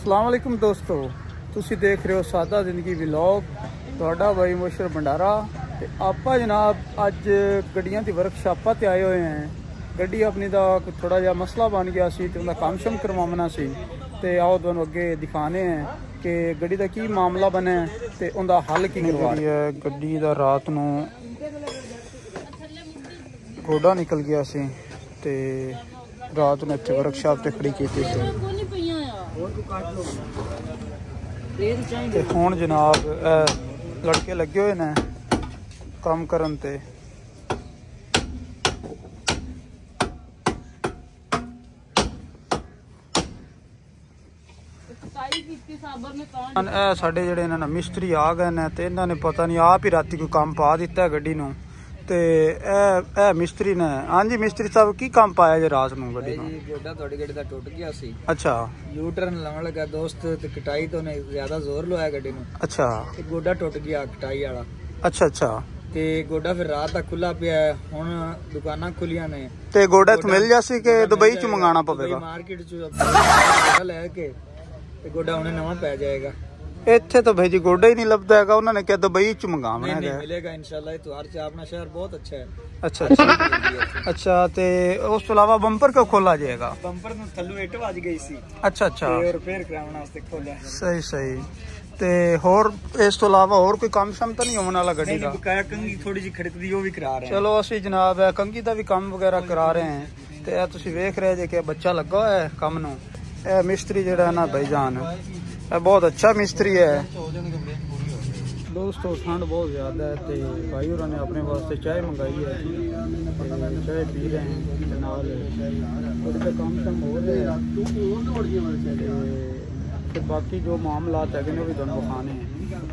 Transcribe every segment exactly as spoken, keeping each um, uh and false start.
अस्सलाम वालेकुम दोस्तों, तुसी देख रहे हो सादा जिंदगी व्लॉग। तुहाडा भाई मुबशर भंडारा ते आपां जनाब अज गड्डियां दी वर्कशापां ते आए हुए हैं। गड्डी अपनी दा थोड़ा जिहा मसला बन गया सी ते उहदा काम शम करवाना सी ते आओ दोनों अगे दिखाने हैं कि गड्डी दा की मामला बने ते उहदा हल की करवा रही है। गड्डी दा रात नूं गोडा निकल गया सी ते रात नूं इत्थे वर्कशाप ते खड़ी कीती सी ते हुण जनाब लड़के लगे हुए ने काम करन ते साडे जेहड़े इन्हां ने मिस्त्री आ गए ने ते इन्हां ने पता नहीं आप ही राती कोई काम पा दिता है गड्डी नूं ते ए ए मिस्त्री ने। हाँ जी मिस्त्री साहब की काम पाया जे रात नूं गड्डी नूं? गोडा थोड़ी गड्डी दा टुट गया सी। अच्छा यू टर्न लाउण लगा दोस्त ते कटाई तो ने ज्यादा जोर लवाया गड्डी नूं। अच्छा ते गोडा टुट गया कटाई वाला। अच्छा अच्छा ते गोडा फिर रात तक खुला पिया है। हुण दुकानां खुलियां ने ते गोडा इत्थों मिल जासी कि दुबई च मंगाना पवेगा? मार्केट च गोडा लेके ते गोडा हुणे नवां पै जाएगा। इत्थे तो भाई जी गोडा ही नहीं लभदा है। उन्होंने क्या दुबई च मंगावना है? नहीं मिलेगा इंशाल्लाह। इतवार से अपना शहर बहुत अच्छा है। अच्छा अच्छा अच्छा ते उस तो अलावा बंपर क्यों खोला जाएगा? बंपर में थल्लू इट वज गई सी। अच्छा अच्छा ते रिपेयर कराउण वास्ते खोलिया। सही सही ते होर इस तो अलावा होर कोई काम शम तो नहीं होने वाला गड्डी दा? बकाया कंगी थोड़ी जी खड़कदी ओ भी करा रहे हैं। चलो असि जनाब है कंगी दा भी काम वगैरह करा रहे हैं ते तुसी वेख रहे जे कि बच्चा लगा हुआ है काम नूं। ए मिस्त्री जेड़ा है ना भाईजान ए बहुत अच्छा मिस्त्री है। दोस्तों ठंड बहुत ज़्यादा है तो भाई होरां ने अपने वास्ते चाय मंगाई है, चाय पी रहे हैं नाल थोड़े काम शम हो रहे हैं। फिर बाकी जो मामलात है वो भी तुहानूं दिखाने हैं।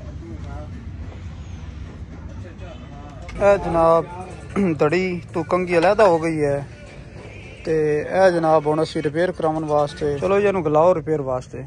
ए जनाब दड़ी तो कंघी अलहदा हो गई है तो यह जनाब हुण असीं रिपेयर कराउण वास्ते चलो जी इहनूं गलाओ रिपेयर वास्ते।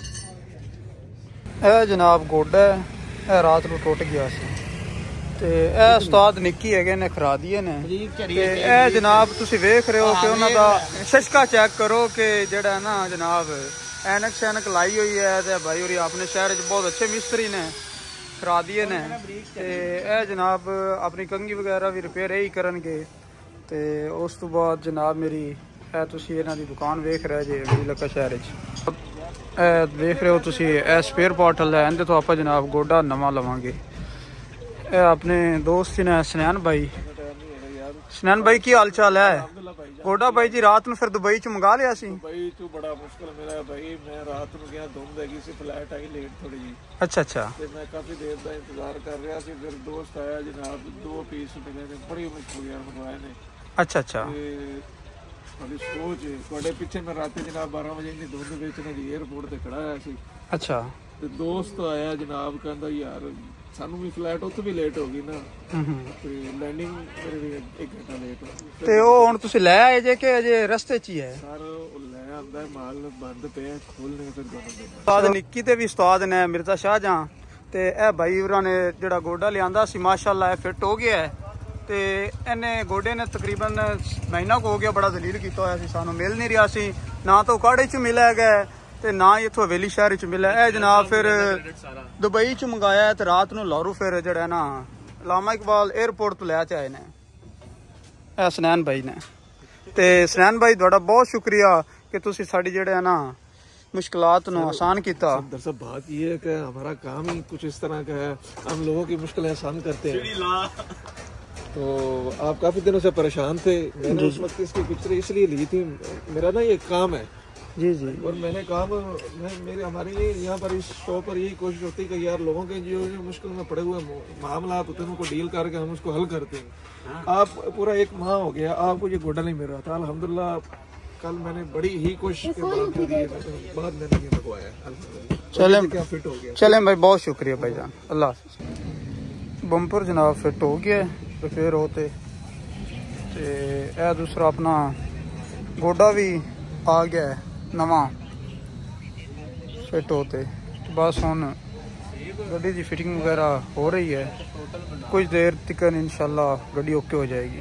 यह जनाब गोडा है, यह रात को टुट गया सी ते यह उस्ताद निक्की है ने खरा दिए ने ते यह जनाब तुसी वेख रहे हो कि उन्हां दा शशका चेक करो कि जेड़ा ना जनाब ऐनक शैनक लाई हुई है ते भाई होरी अपने शहर च बहुत अच्छे मिस्त्री ने खरा दिए ने ते यह जनाब अपनी कंघी वगैरह भी रिपेयर यही करनगे ते उस तो बाद जनाब मेरी ए तुसी इन्हां दी दुकान वेख रहे जे लक्का शहर च ए देख रहे हो तुसी ए स्पेयर पार्ट है इहदे तो आप जनाब गोडा नवा लवांगे। ए अपने दोस्त ने सनैन भाई, सनैन भाई की हाल चाल है? गोडा भाई जी रात में फिर दुबई च मंगा लिया सी? दुबई तो बड़ा मुश्किल मिला भाई। मैं रात में गया धुंध हैगी सी, फ्लाइट आई लेट थोड़ी जी। अच्छा अच्छा ते मैं काफी देर का इंतजार कर रहा सी। फिर दोस्त आया जनाब, दो पीस मिले ने बड़ी मशहूरियां मंगवाए ने। अच्छा अच्छा थोड़ी सोच थोड़े पीछे मैं रात जनाब बारह बजे की धुंध बेचने जी एयरपोर्ट ते खड़ा है सी। अच्छा ते दोस्त आया जनाब कहंदा यार सानू भी फ्लाइट उत्थे भी लेट हो गई ना ते लैंडिंग मेरे भी एक घंटा लेट हो गई ते ओ हुण तुसी ले आए जे कि अजे रस्ते च ही है? सर ले आंदा है माल बंद पे खोलने फिर दोनों उस्ताद निक्की ते भी उस्ताद ने मिर्जा शाहजहां ते ए भाई होरां ने जेड़ा गोडा लियांदा सी माशाअल्लाह फिट हो गया है ते इन्हें गोडे ने तकरीबन महीना को हो गया बड़ा दलील किया होया सी, सानू मिल नहीं रहा सी ना तो काड़े च मिला गया ते ना ही इत्थों हवेली शहर च मिला। ए जनाब फिर दुबई च मंगाया ते रात नूं लाहौर फिर जेड़ा ना लामा इकबाल एयरपोर्ट तो लै आए ने ए सनैन भाई ने। ते सनैन भाई तुहाडा बहुत शुक्रिया कि तुसी साडी जेड़ा ना मुश्किलात नूं आसान किया। सब बात ये है कि हमारा काम ही कुछ इस तरह का है, हम लोगों की मुश्किलें आसान करते हैं। तो आप काफी दिनों से परेशान थे। मैंने उस वक्त इसकी पिक्चर इसलिए ली थी, मेरा ना ये काम है जी जी और मैंने काम मैं मेरे हमारे लिए यहाँ पर इस शो पर यही कोशिश होती है कि यार लोगों के जो जो मुश्किल में पड़े हुए मामला होते हैं उनको डील करके हम उसको हल करते हैं। आप पूरा एक माह हो गया आपको ये गोडा नहीं मिल रहा था, अल्हम्दुलिल्लाह कल मैंने बड़ी ही कोशिश के बावजूद ये बाद मैंने ये लगवाया। चलें क्या फिट हो गया? चलें भाई बहुत शुक्रिया भाईजान, अल्लाह हाफ़िज़। बम्पर जनाब फिट हो गया रिपेयर होते ते ए दूसरा अपना गोडा भी आ गया है नवा फिट होते। बस हुण गड्डी की फिटिंग वगैरह हो रही है, कुछ देर तक इंशाल्लाह गड्डी ओके हो जाएगी।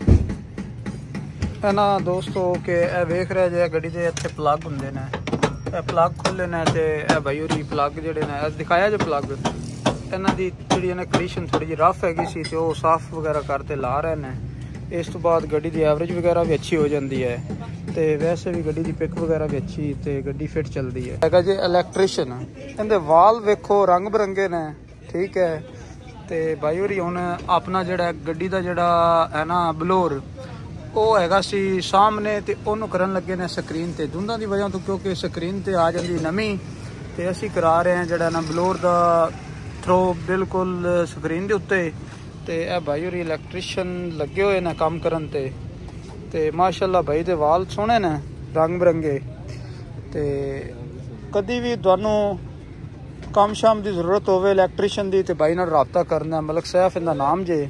है ना दोस्तों के वेख रहे जे गड्डी के इत्थे प्लग हुंदे ने, ਪਲੱਗ ਖੋਲੇ ਨੇ ਤੇ ਇਹ ਭਾਈ ਹੋਰੀ ਪਲੱਗ ਜਿਹੜੇ ਨੇ ਦਿਖਾਇਆ ਜੇ ਪਲੱਗ ਇਹਨਾਂ ਦੀ ਜਿਹੜੀ ਇਹਨਾਂ ਕੰਡੀਸ਼ਨ ਥੋੜੀ ਜਿਹੀ ਰਫ ਹੈਗੀ ਸੀ ਤੇ ਉਹ ਸਾਫ਼ ਵਗੈਰਾ ਕਰਤੇ ਲਾ ਰਹੇ ਨੇ। ਇਸ ਤੋਂ ਬਾਅਦ ਗੱਡੀ ਦੀ ਐਵਰੇਜ ਵਗੈਰਾ ਵੀ ਅੱਛੀ ਹੋ ਜਾਂਦੀ ਹੈ ਤੇ ਵੈਸੇ ਵੀ ਗੱਡੀ ਦੀ ਪਿਕ ਵਗੈਰਾ ਵੀ ਅੱਛੀ ਤੇ ਗੱਡੀ ਫਿੱਟ ਚੱਲਦੀ ਹੈ। ਹੈਗਾ ਜੀ ਇਲੈਕਟ੍ਰੀਸ਼ੀਅਨ, ਇਹਦੇ ਵਾਲ ਵੇਖੋ ਰੰਗ ਬਰੰਗੇ ਨੇ, ਠੀਕ ਹੈ। ਤੇ ਭਾਈ ਹੋਰੀ ਹੁਣ ਆਪਣਾ ਜਿਹੜਾ ਗੱਡੀ ਦਾ ਜਿਹੜਾ ਹੈ ਨਾ ਬਲੋਰ ਉਹ ਹੈਗਾ ਸੀ ਸਾਹਮਣੇ ਤੇ ਉਹਨੂੰ ਕਰਨ ਲੱਗੇ ਨੇ ਸਕਰੀਨ ਤੇ ਧੁੰਦਾਂ ਦੀ ਵਜ੍ਹਾ ਤੋਂ, ਕਿਉਂਕਿ ਸਕਰੀਨ ਤੇ ਆ ਜਾਂਦੀ ਨਵੀਂ ਤੇ ਅਸੀਂ ਕਰਾ ਰਹੇ ਹਾਂ ਜਿਹੜਾ ਨਾ ਬਲੋਰ ਦਾ ਥਰੋ ਬਿਲਕੁਲ ਸਕਰੀਨ ਦੇ ਉੱਤੇ। ਤੇ ਇਹ ਭਾਈ ਹੋਰੀ ਇਲੈਕਟ੍ਰੀਸ਼ੀਅਨ ਲੱਗੇ ਹੋਏ ਨੇ ਕੰਮ ਕਰਨ ਤੇ ਤੇ ਮਾਸ਼ਾਅੱਲਾ ਭਾਈ ਦੇ ਵਾਲ ਸੋਹਣੇ ਨੇ ਰੰਗ ਬਰੰਗੇ। ਤੇ ਕਦੀ ਵੀ ਤੁਹਾਨੂੰ ਕੰਮ ਸ਼ਾਮ ਦੀ ਜ਼ਰੂਰਤ ਹੋਵੇ ਇਲੈਕਟ੍ਰੀਸ਼ੀਅਨ ਦੀ ਤੇ ਭਾਈ ਨਾਲ ਰਾਬਤਾ ਕਰਨਾ। ਮਲਕ ਸੈਫ ਇਹਦਾ ਨਾਮ ਜੇ।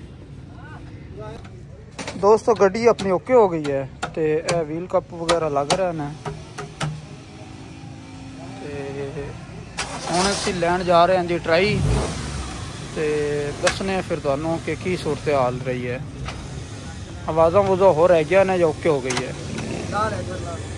ਦੋਸਤੋ ਗੱਡੀ ਆਪਣੀ ਓਕੇ ਹੋ ਗਈ ਹੈ ਤੇ ਇਹ ਵੀਲ ਕੱਪ ਵਗੈਰਾ ਲੱਗ ਰਹੇ ਨੇ ਤੇ ਹੁਣ ਅਸੀਂ ਲੈਣ ਜਾ ਰਹੇ ਹਾਂ ਜੀ ਟਰਾਈ ਤੇ ਦੱਸਣੇ ਫਿਰ ਤੁਹਾਨੂੰ ਕਿ ਕੀ ਸੂਰਤ ਹਾਲ ਰਹੀ ਹੈ। ਆਵਾਜ਼ਾਂ ਵੂਜ਼ਾਂ ਹੋ ਰਹਿ ਗਿਆ ਨੇ ਜਾਂ ਓਕੇ ਹੋ ਗਈ ਹੈ।